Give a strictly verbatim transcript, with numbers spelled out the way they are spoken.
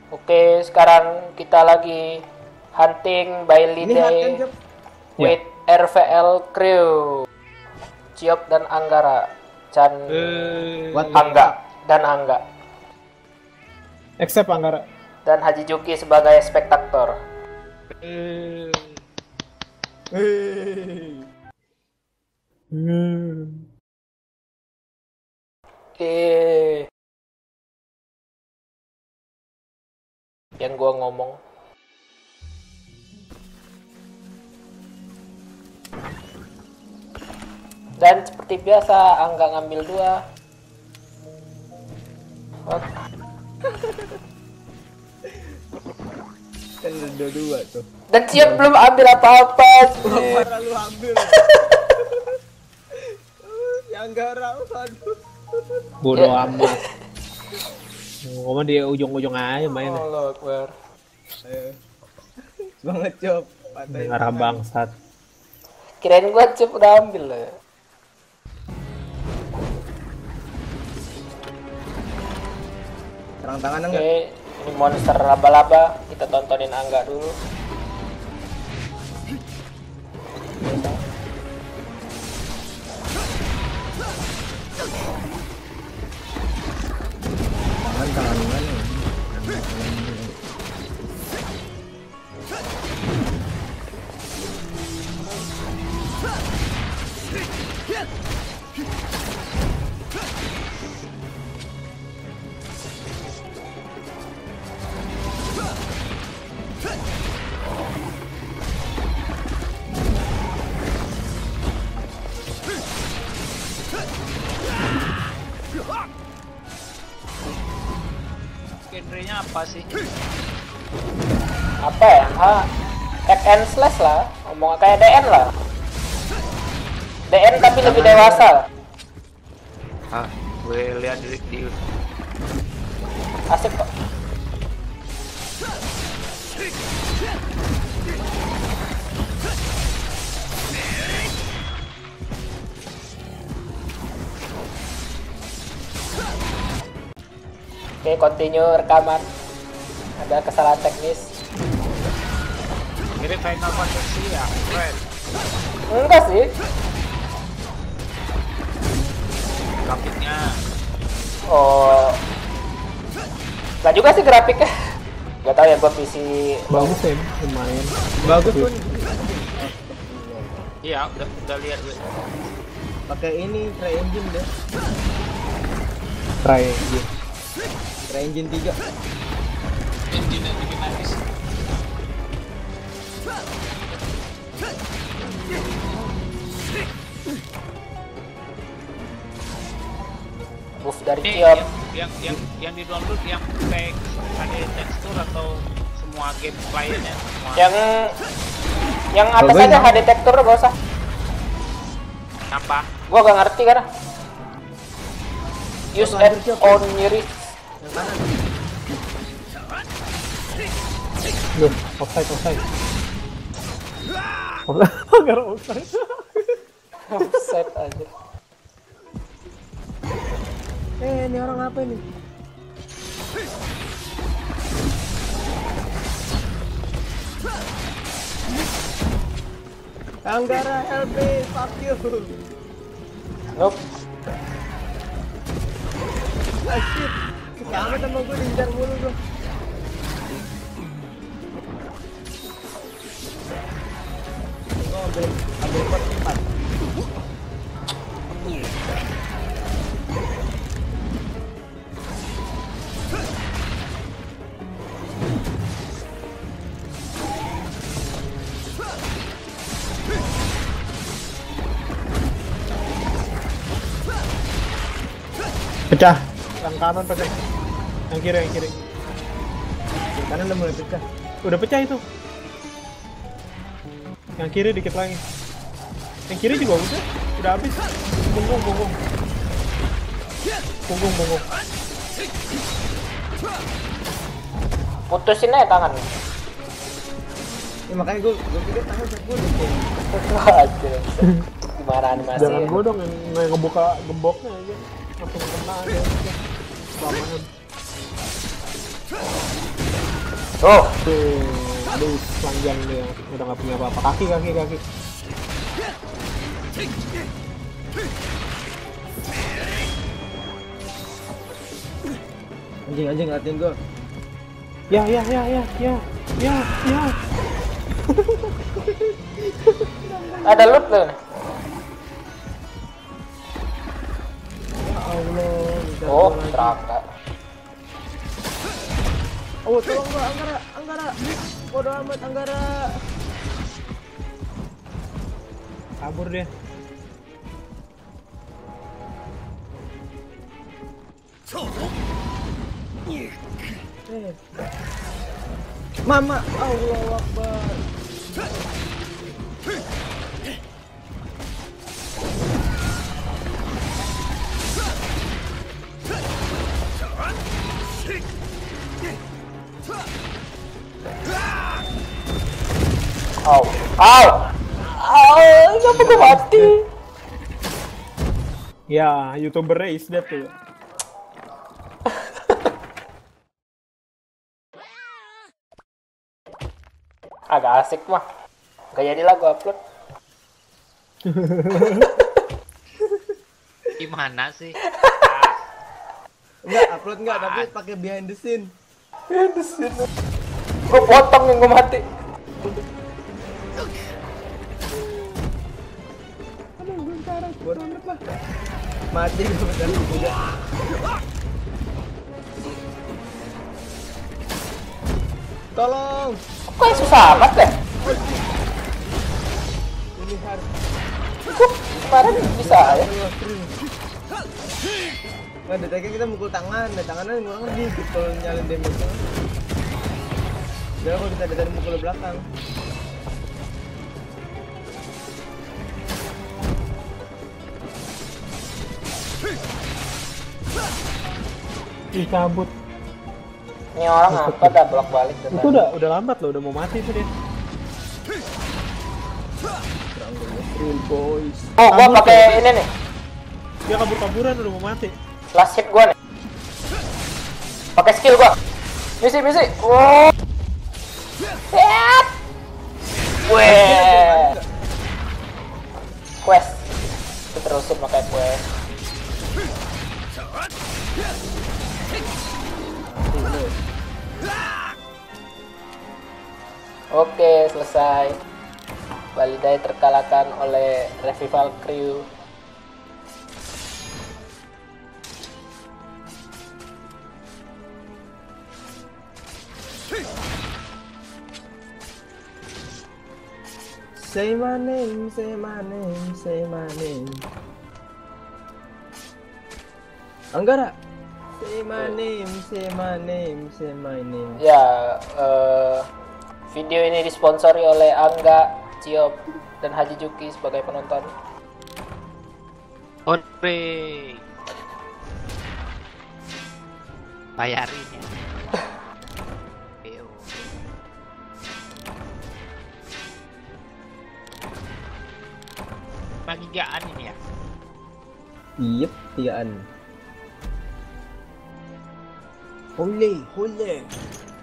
Oke, sekarang kita lagi hunting by Ini Lide kan, Jep? with R V L crew. Ciop dan Anggara. Chan Eh, What? Angga dan Angga. Except Anggara. Dan Haji Juki sebagai spektator. eh, Hei. Hmm. Oke. Yang gua ngomong. Dan seperti biasa, Angga ngambil dua. What? Kan udah dua tuh. Dan Ciop belum ambil apa-apa. Parah lu ambil. Yang garau, aduh. Bodoh Ya. amat. Ngomong di ujung-ujung aja mainnya. Allah Akbar. Ayo. Banget Cop. Patahin Ngarah tangan. bangsat. Kirain gua Ciop udah ambil lah. Serang tangan Oke, enggak? ini monster laba-laba. Kita tontonin Angga dulu. Tangan tangan mana? genrenya apa sih? Apa ya? Ah, hack and slash lah. Ngomong kayak D N lah. D N tapi lebih dewasa. Ah, gue lihat di, di Asik kok. Oke, continue rekaman. Ada kesalahan teknis. mirip Final Fantasy ya, keren. Enggak sih. Grafiknya Oh. Enggak juga sih grafiknya. Gak tau ya, gua P C. Bagus ya, lumayan. Bagus pun. iya udah udah lihat gue. Pakai ini Cry Engine deh. Try aja. Cry Engine tiga. Engine yang bikin nangis. Buff dari Ini Ciop. yang, yang yang yang di download yang kayak ada tekstur atau semua game playernya semua Yang yang atas Bagus, aja Bang. H D detector gak usah. apa? Gua gak ngerti karena. Use Apa, and Ciop? on nyeri. Yang kanan. Duh, offside, offside. Offside, Anggara offside. Offset aja. Eh, ini orang apa ini? Anggara L B, fuck you. Nope. Ah shit. Kamu sama gue diincar mulu gue. Gue ambil ambil pot empat. Pecah. Yang kanan pecah. Yang kiri, yang kiri. Karena udah mulai pecah. Udah pecah itu. Yang kiri dikit lagi. Yang kiri juga udah. Udah habis. Punggung, punggung. Punggung, punggung. Putusin aja tangan. Ya makanya gue gue pikir tangan gue udah Waduh. Gimana animasi? Jangan gue dong yang, yang ngebuka gemboknya aja. Langsung kena aja. Keamanan. Oh, Tuh, aduh, telanjang dia. Udah nggak punya apa-apa. Kaki, kaki, kaki. Anjing anjing ngatin gua. Ya, ya, ya, ya, ya, ya, ya. ada loot loh. Ya Allah. minta Oh, tolong lagi. terangkat. Oh, tolong gua Anggara, Anggara. Bodoh amat Anggara. Kabur dia. Eh. Mama, Allahu Akbar. Au, au, au, kenapa gue mati? Ya, YouTuber is dead tuh. Agak asik mah. Gak jadilah gue upload. Gimana sih? Enggak, upload enggak, tapi pakai behind the scene. Di sini. Gue potong yang gue mati. Aduh, gue sekarang bodoh amat lah. Mati gue bentar juga. Tolong. Kok yang susah amat deh? Ini harus. Kok kemarin bisa ya? Nah, deteknya kita mukul tangan, nah tangannya kurang lebih kalau nyalin damage. Jadi kalau kita dari mukul ke belakang. Ih, cabut. Ini orang apa dah bolak balik tuh. Itu udah udah lambat loh, udah mau mati itu dia. Real boys. Oh, gua pakai ini nih. Dia kabur-kaburan udah mau mati. Last hit gua nih. Pakai skill gua. Misi misi. Wow. Set. Weh. Quest. Kita terusin pakai quest. Oke, selesai. Validai terkalahkan oleh Revival Crew. Say my name, say my name, say my name. Anggara. Say my name, say my name, say my name. Ya, eh, video ini disponsori oleh Angga, Ciop, dan Haji Juki sebagai penonton. Hore. Bayarin ya. Yo. Bagi gaan ini ya. Yep, tigaan. Holy, holy.